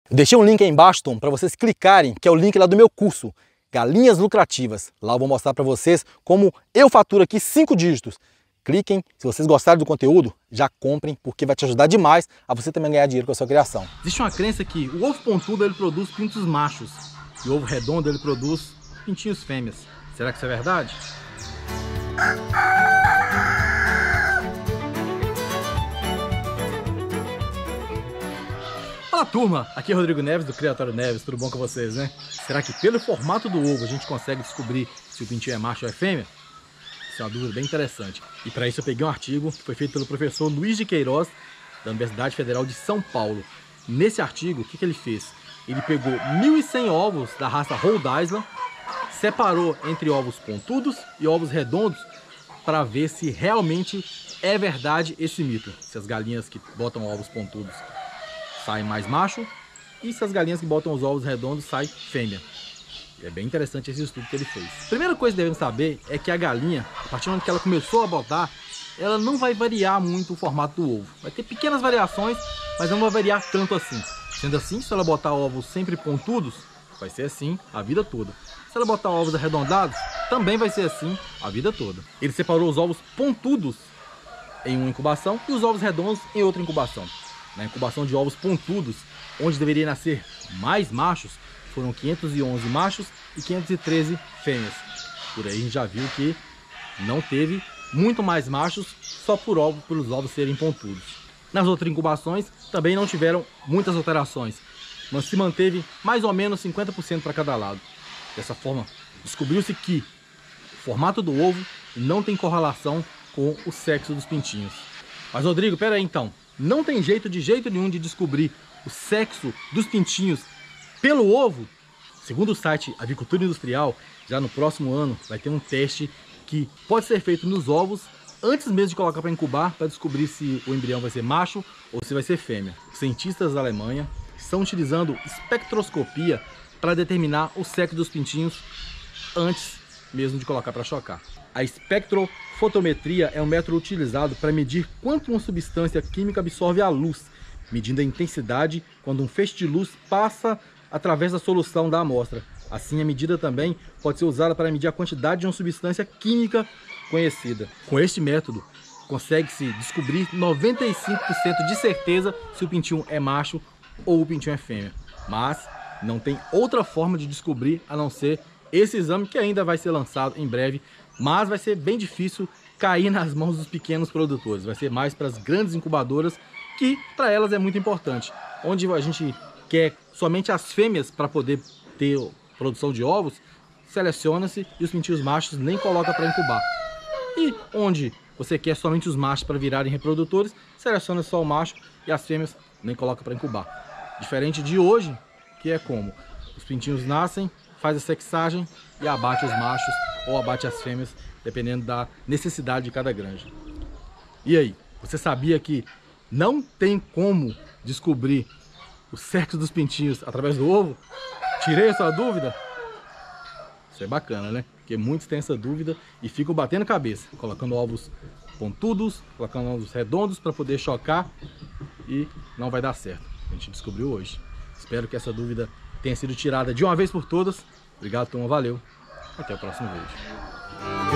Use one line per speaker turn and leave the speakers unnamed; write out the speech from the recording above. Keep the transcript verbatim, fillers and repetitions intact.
Deixei um link aí embaixo, Tom, para vocês clicarem, que é o link lá do meu curso, Galinhas Lucrativas. Lá eu vou mostrar para vocês como eu faturo aqui cinco dígitos. Cliquem, se vocês gostarem do conteúdo, já comprem, porque vai te ajudar demais a você também ganhar dinheiro com a sua criação.
Existe uma crença que o ovo pontudo ele produz pintos machos e o ovo redondo ele produz pintinhos fêmeas. Será que isso é verdade? Fala turma, aqui é Rodrigo Neves do Criatório Neves, tudo bom com vocês, né? Será que pelo formato do ovo a gente consegue descobrir se o pintinho é macho ou é fêmea? Isso é uma dúvida bem interessante. E para isso eu peguei um artigo que foi feito pelo professor Luiz de Queiroz, da Universidade Federal de São Paulo. Nesse artigo, o que, que ele fez? Ele pegou mil e cem ovos da raça Rhode Island, separou entre ovos pontudos e ovos redondos para ver se realmente é verdade esse mito. Se as galinhas que botam ovos pontudos saem mais macho e se as galinhas que botam os ovos redondos saem fêmea. É bem interessante esse estudo que ele fez. A primeira coisa que devemos saber é que a galinha, a partir do momento que ela começou a botar, ela não vai variar muito o formato do ovo. Vai ter pequenas variações, mas não vai variar tanto assim. Sendo assim, se ela botar ovos sempre pontudos, vai ser assim a vida toda. Se ela botar ovos arredondados, também vai ser assim a vida toda. Ele separou os ovos pontudos em uma incubação e os ovos redondos em outra incubação. Na incubação de ovos pontudos, onde deveria nascer mais machos, foram quinhentos e onze machos e quinhentos e treze fêmeas. Por aí a gente já viu que não teve muito mais machos só por ovo, pelos ovos serem pontudos. Nas outras incubações também não tiveram muitas alterações, mas se manteve mais ou menos cinquenta por cento para cada lado. Dessa forma, descobriu-se que o formato do ovo não tem correlação com o sexo dos pintinhos. Mas Rodrigo, pera aí então, não tem jeito de jeito nenhum de descobrir o sexo dos pintinhos pelo ovo? Segundo o site Avicultura Industrial, já no próximo ano vai ter um teste que pode ser feito nos ovos antes mesmo de colocar para incubar, para descobrir se o embrião vai ser macho ou se vai ser fêmea. Os cientistas da Alemanha estão utilizando espectroscopia para determinar o sexo dos pintinhos antes mesmo de colocar para chocar. A espectrofotometria é um método utilizado para medir quanto uma substância química absorve a luz, medindo a intensidade quando um feixe de luz passa através da solução da amostra. Assim, a medida também pode ser usada para medir a quantidade de uma substância química conhecida. Com este método, consegue-se descobrir noventa e cinco por cento de certeza se o pintinho é macho ou o pintinho é fêmea. Mas não tem outra forma de descobrir a não ser esse exame, que ainda vai ser lançado em breve, mas vai ser bem difícil cair nas mãos dos pequenos produtores. Vai ser mais para as grandes incubadoras, que para elas é muito importante. Onde a gente quer somente as fêmeas para poder ter produção de ovos, seleciona-se e os pintinhos machos nem coloca para incubar. E onde você quer somente os machos para virarem reprodutores, seleciona só o macho e as fêmeas nem coloca para incubar. Diferente de hoje, que é como os pintinhos nascem, faz a sexagem e abate os machos ou abate as fêmeas, dependendo da necessidade de cada granja. E aí, você sabia que não tem como descobrir o sexo dos pintinhos através do ovo? Tirei a sua dúvida? Isso é bacana, né? Porque muitos têm essa dúvida e ficam batendo cabeça, colocando ovos pontudos, colocando ovos redondos para poder chocar e não vai dar certo. A gente descobriu hoje. Espero que essa dúvida tenha sido tirada de uma vez por todas. Obrigado, turma. Valeu. Até o próximo vídeo.